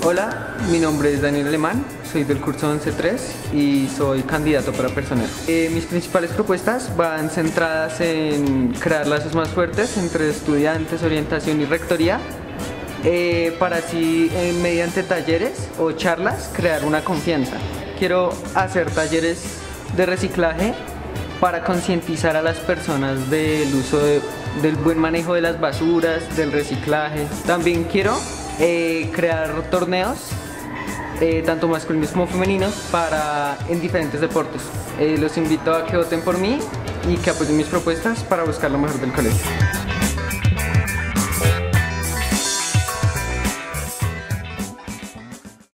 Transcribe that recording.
Hola, mi nombre es Daniel Alemán, soy del curso 11.3 y soy candidato para personero. Mis principales propuestas van centradas en crear lazos más fuertes entre estudiantes, orientación y rectoría, para así, mediante talleres o charlas, crear una confianza. Quiero hacer talleres de reciclaje para concientizar a las personas del uso del buen manejo de las basuras, del reciclaje. También quiero crear torneos, tanto masculinos como femeninos, en diferentes deportes. Los invito a que voten por mí y que apoyen mis propuestas para buscar lo mejor del colegio.